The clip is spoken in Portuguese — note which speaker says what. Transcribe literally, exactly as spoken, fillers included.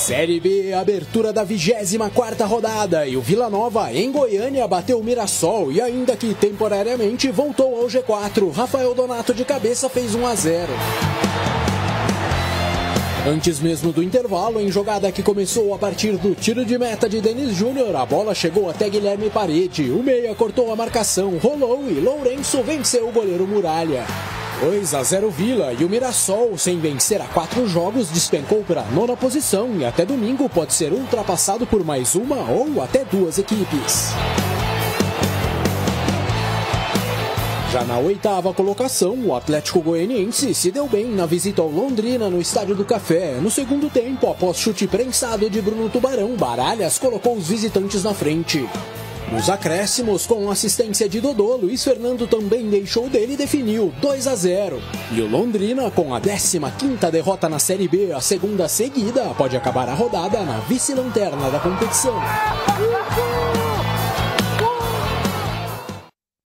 Speaker 1: Série B, abertura da vigésima quarta rodada e o Vila Nova, em Goiânia, bateu o Mirassol e ainda que temporariamente voltou ao G quatro. Rafael Donato de cabeça fez um a zero. Antes mesmo do intervalo, em jogada que começou a partir do tiro de meta de Denis Júnior, a bola chegou até Guilherme Parede. O meia cortou a marcação, rolou e Lourenço venceu o goleiro Muralha. dois a zero Vila e o Mirassol, sem vencer há quatro jogos, despencou para a nona posição e até domingo pode ser ultrapassado por mais uma ou até duas equipes. Já na oitava colocação, o Atlético Goianiense se deu bem na visita ao Londrina no Estádio do Café. No segundo tempo, após chute prensado de Bruno Tubarão, Baralhas colocou os visitantes na frente. Nos acréscimos, com assistência de Dodô, Luiz Fernando também deixou dele e definiu dois a zero. E o Londrina, com a décima quinta derrota na Série B, a segunda seguida, pode acabar a rodada na vice-lanterna da competição.